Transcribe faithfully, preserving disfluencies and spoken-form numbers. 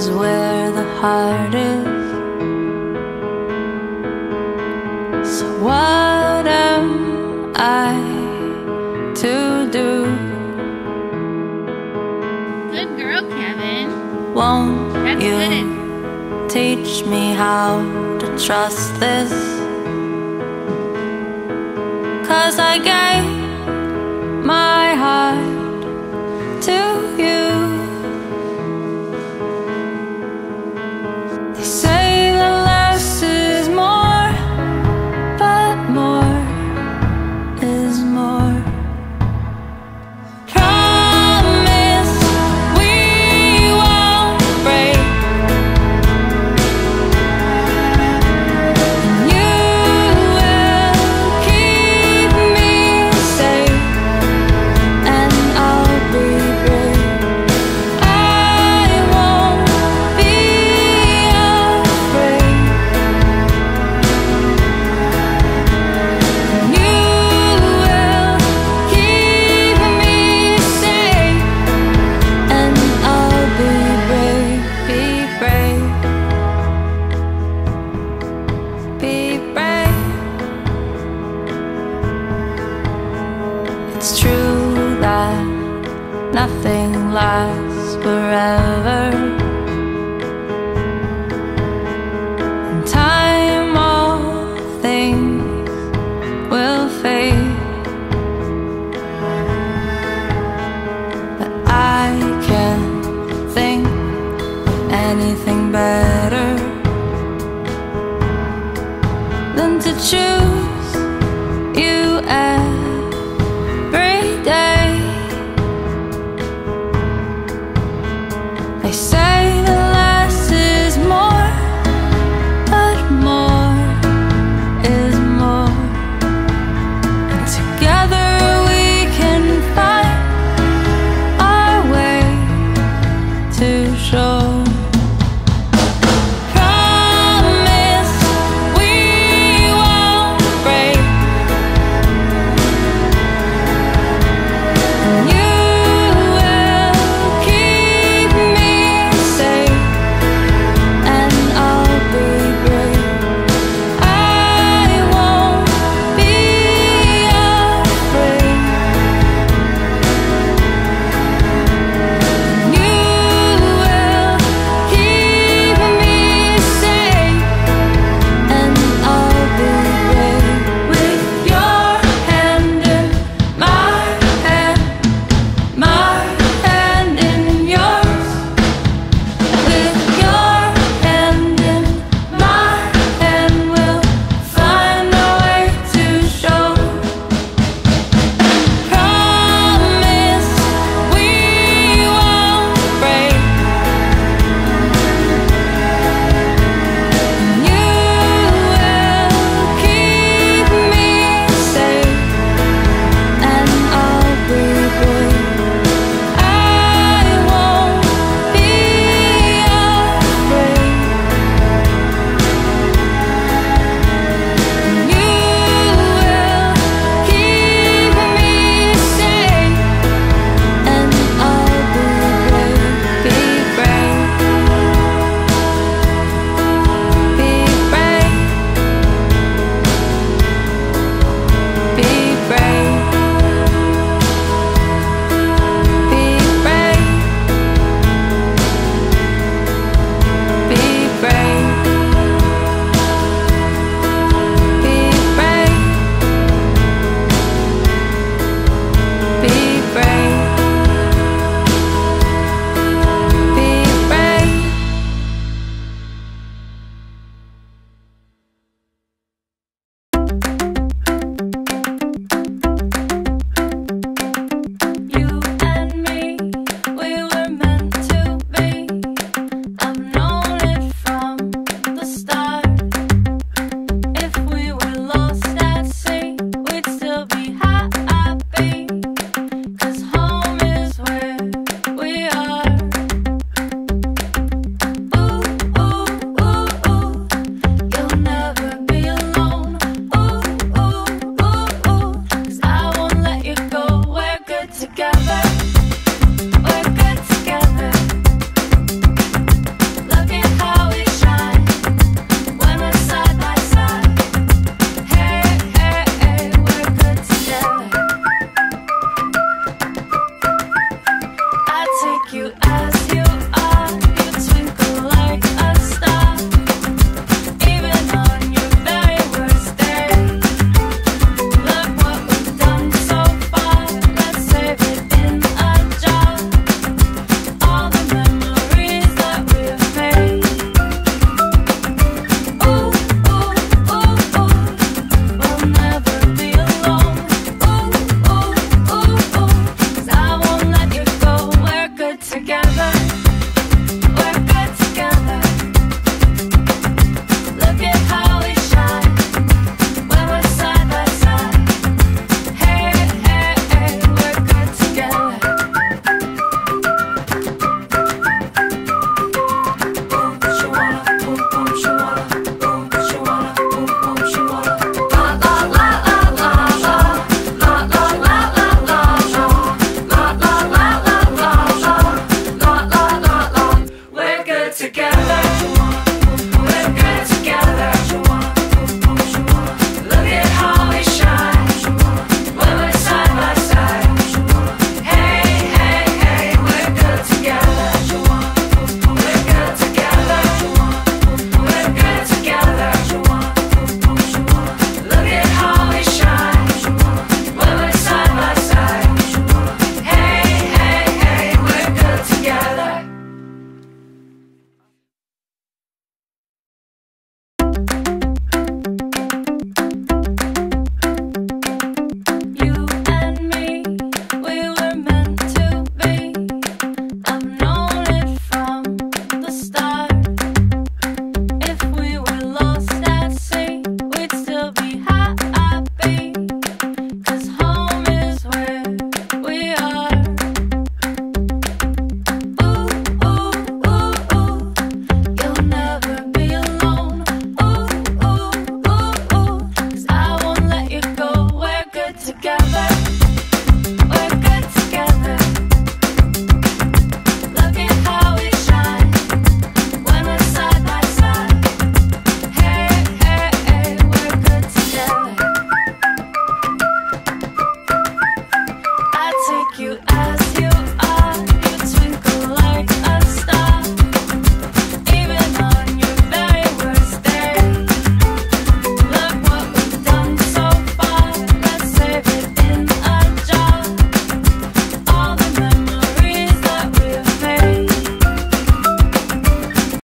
is where the heart is. So what am I to do? Good girl, Kevin. Won't That's you good. teach me how to trust this? 'Cause I gave my heart to you. They say that less is more, but more is more. Promise we won't break, and you will keep me safe, and I'll be brave. I won't be afraid, and you will keep me safe, and I'll be brave. Be brave, be brave. It's true that nothing lasts forever. In time, all things will fade, but I can't think of anything better than to choose